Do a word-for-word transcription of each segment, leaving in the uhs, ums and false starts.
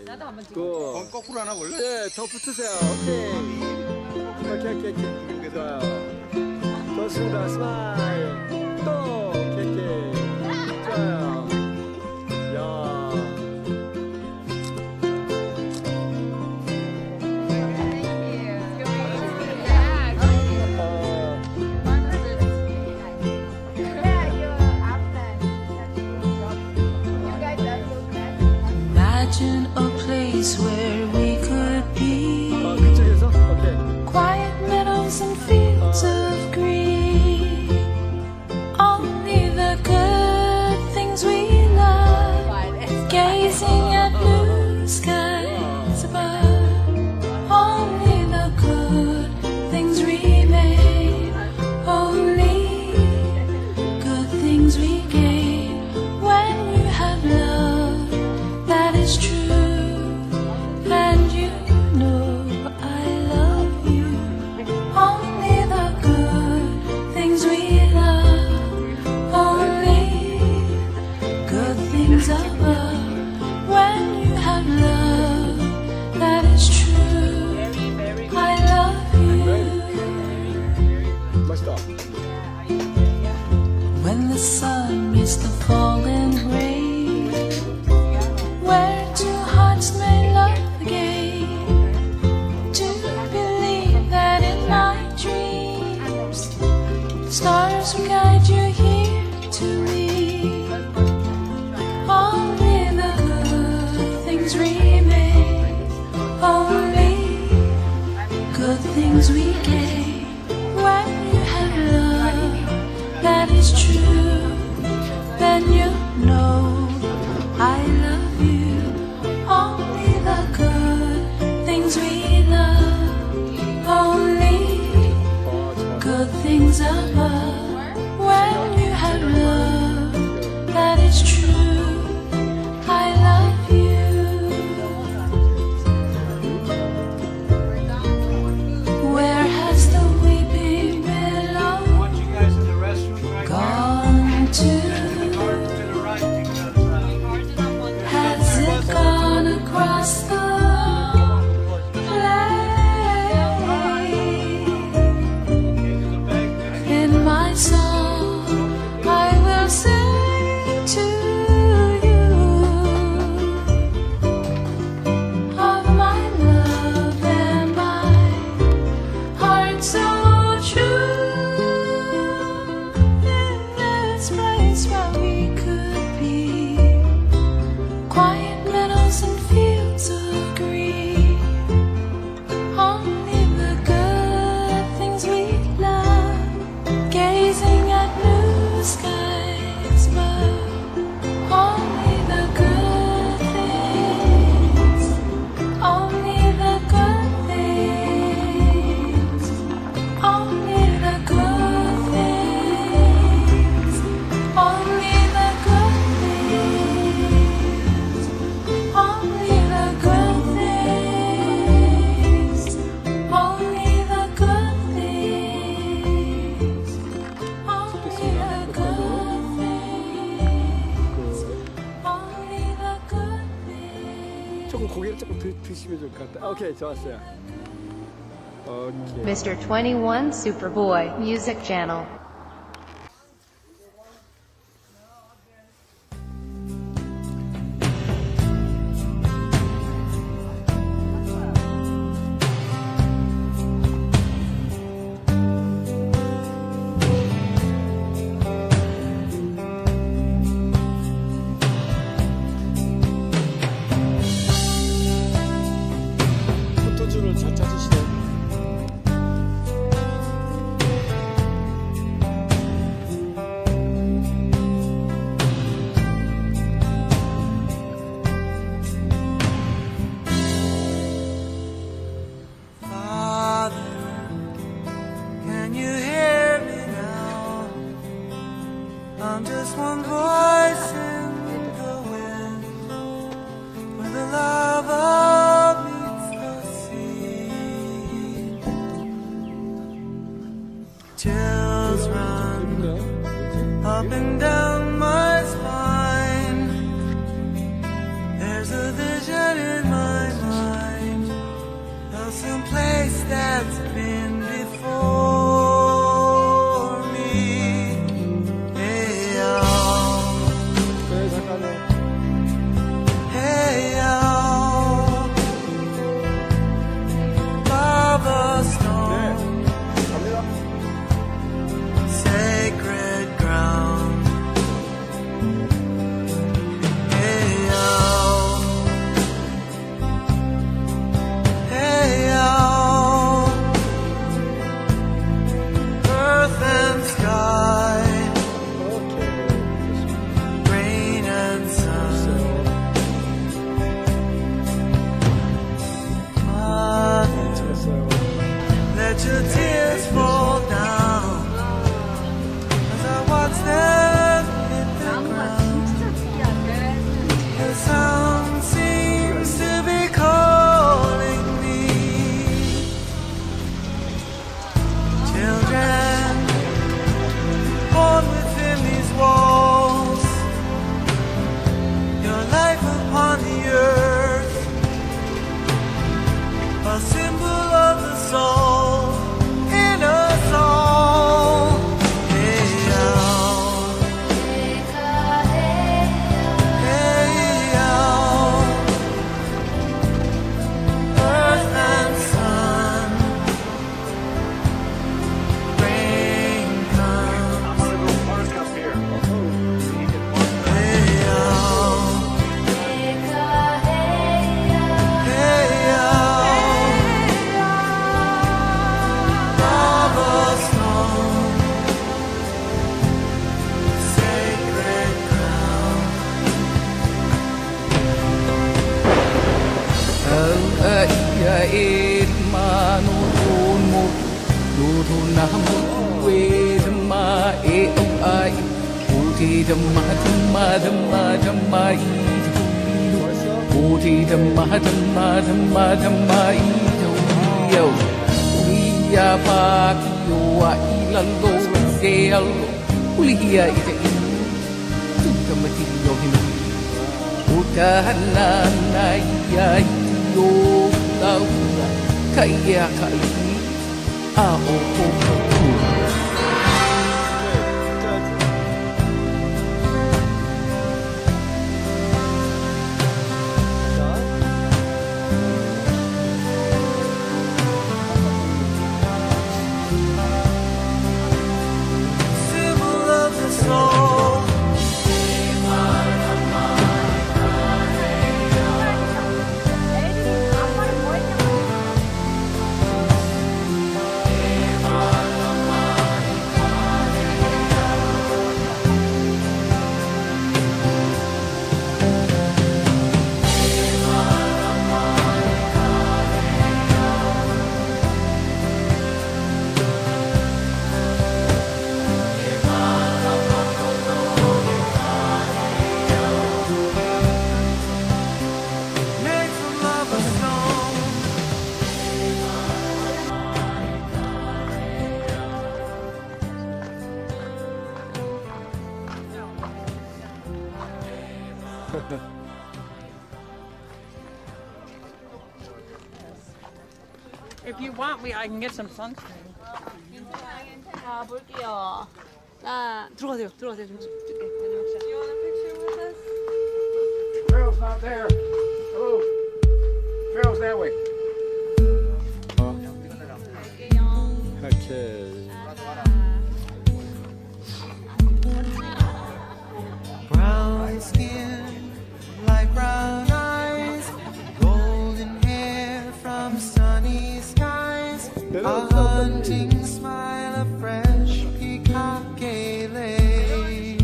나도 한번 찍어. 그, 거꾸로 하나 볼래? 네, 더 붙으세요. 오케이. 오케이, 오케이, 오케이. 좋아요. 좋습니다. 스마일. 또, 오케이, 오케이. 좋아요. 야. Imagine a place where we could be. 아, 그쪽에서? 오케이. Quiet meadows and fields of green. Only the good things we love. Gazing at blue skies above. Only the good things remain. Only good things we gain when you have love that is true. And you know I love you. Only the good things we love. Only good things above. When you have love that is true, I love you. 맛있다. When the sun meets the falling rain, where two hearts may love again. Do believe that in my dreams, stars will guide you here to me. Only the good things remain. Only good things we gain when you have love that is true. Then you know I love you. Only the good things we love. Only good things above. When you have love that is true, I love you. Where has the weeping willow Want you guys in the restroom right gone to? now. Garden to the right. Take that side. Has it gone across the plain? In my song, I will sing to you of my love and my heart so true. In this place where we could be, quiet meadows and fields of green. Only the good things we love. Gazing at blue skies above. Only the good things. Only the good things. Only the good things. Only the good things. Only the good things. Only the good things. Only the good things. Only the good things. 조금 고개를 조금 드, 드시면 좋을 것 같다. 오케이, 좋았어요. 오케이. Mister twenty-one Superboy Music Channel. 포토줄을 잘 찾으시네. I'm just one voice in the wind, where the lava meets the sea. Chills run up and down my spine. There's a vision in my ia e mano mo do do na mo we the ma e o ai o ti the ma the ma the ma the ma i o ti the ma the ma the ma the ma i yo we ya pa ki yo a i la lo ke al uli ia i te tu ka mati yo hina Utahana na ia yo tau kaya kali a o o If you want, we I can get some sunscreen. 아, 볼게요. 자, 들어가세요. 들어가세요. 좀 찍게. You want a picture with us? Phil's not there. Hello. Phil's that way. Okay. Brown skin, light brown eyes, golden hair from sunny skies, a hunting smile, a fresh peacock gayly.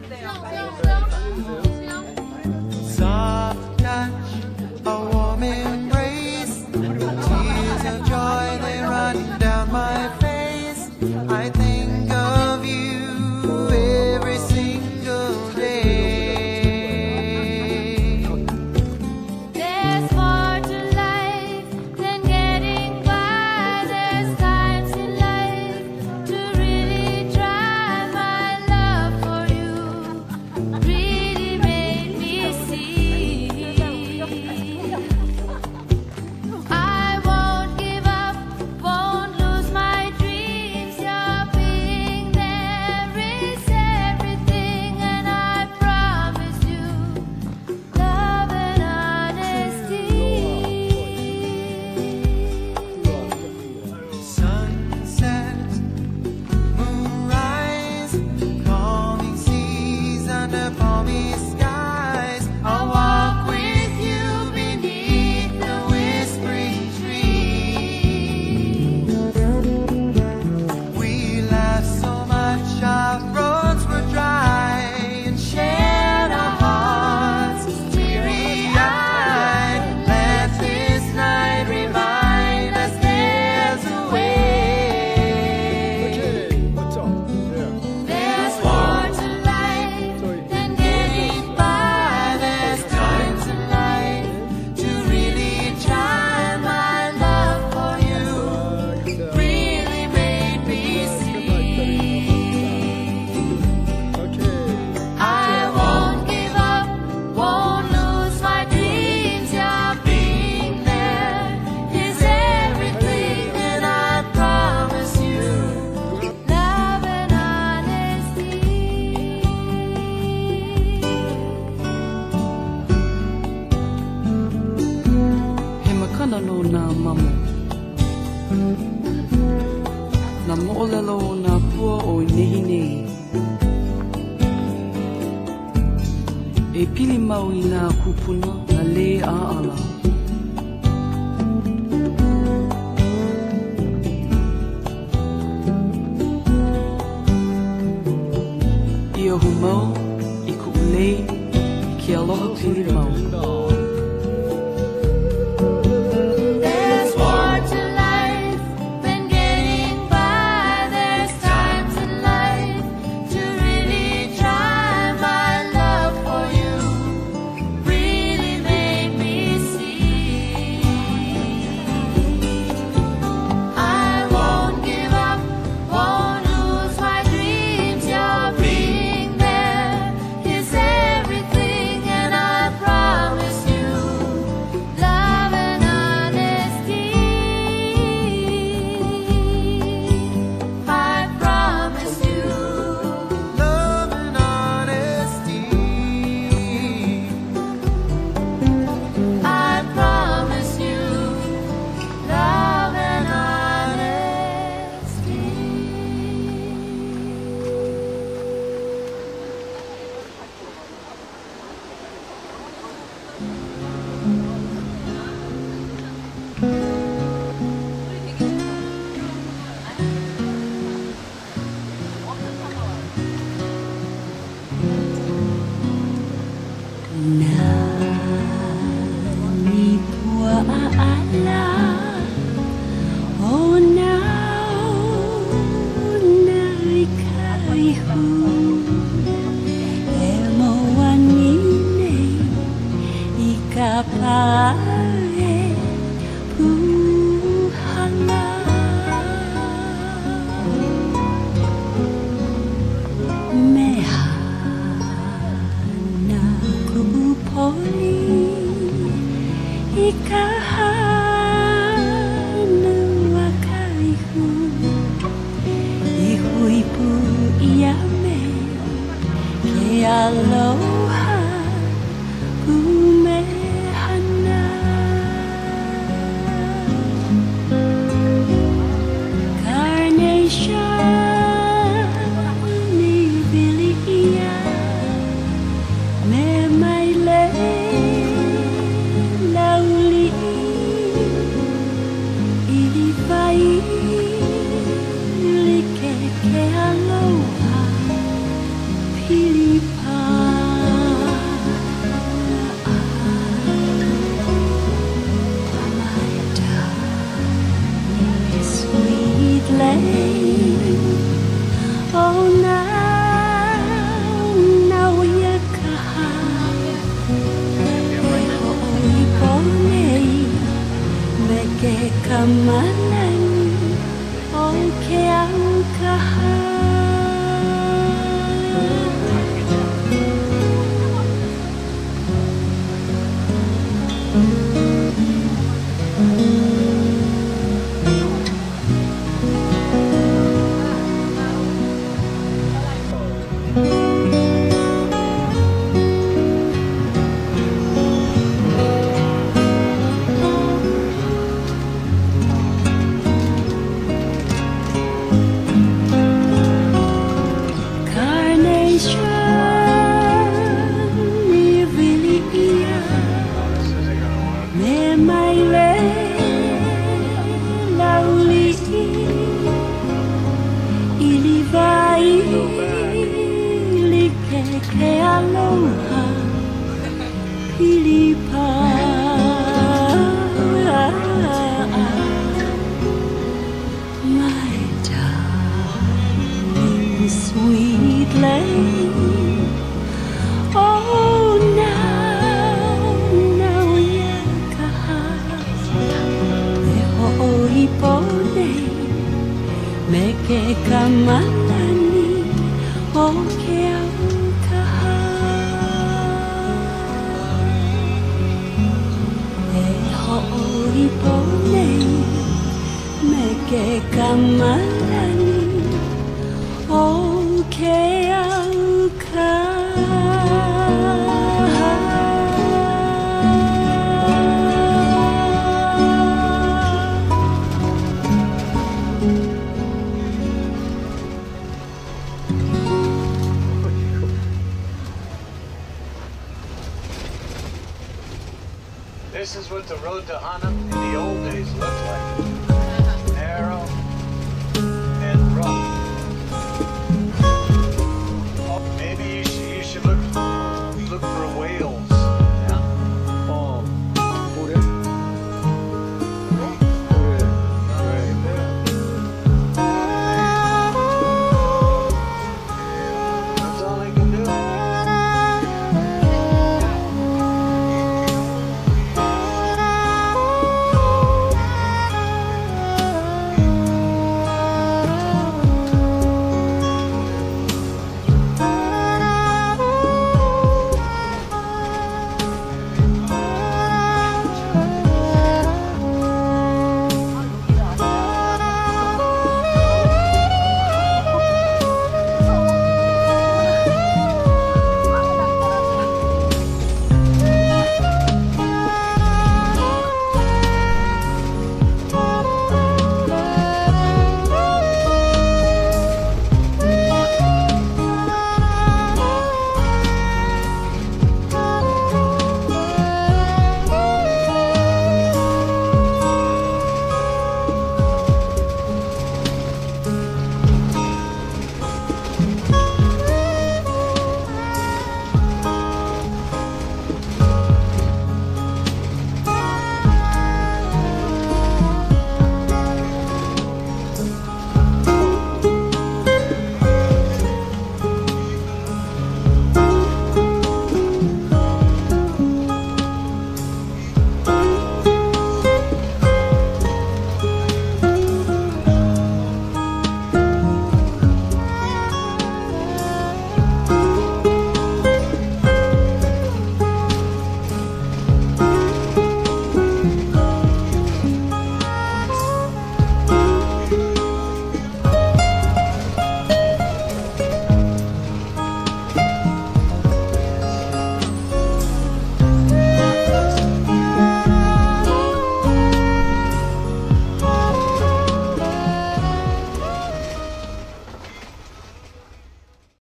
Soft touch, a warm embrace, tears of joy they run down my face. I think of you every single day. There's more to life than getting by. There's times in life to really try. My love for you really made me see. I won't give up, won't lose my dreams. Your being there is everything, and I promise you love and honesty. Sunset, moonrise, calming seas under palmy skies. I'll walk with you beneath the whispering trees. We laughed so much our throats were dry and shared our hearts teary-eyed. Let this night remind us there's a way. Okay. What's up? There. There's more to life than getting by. There's times in life to really try. My love for you really made me see. Okay. I won't give up, won't lose my dreams. Your being there is everything, and I promise you love and honesty. He makana no nā mamo. Nā mo'olelo o nā pua o i nehi nei. E pili mau i nā kupuna na le a ala. Ia hu mau i ku ulei i ke aloha pili mau. ala oh now nai kai hu e mo wani nei I ka pae puhala mea na ku poli I ka hana wakai hu I hui pu ia me ke aloha pu me hana carnation ni vili ia me mai le lauli I vai like ke aloha pilipa my darling sweet lane oh now now ya kaha hoi ponei me ke kamanani o ke au kaha Ke aloha pilipa my darling sweet lane oh now now ya kaha e ho'i ponei me ke kamalani o ke au hoi ponei me ke kamalani o ke au This is what the road to Hana in the old days looked like.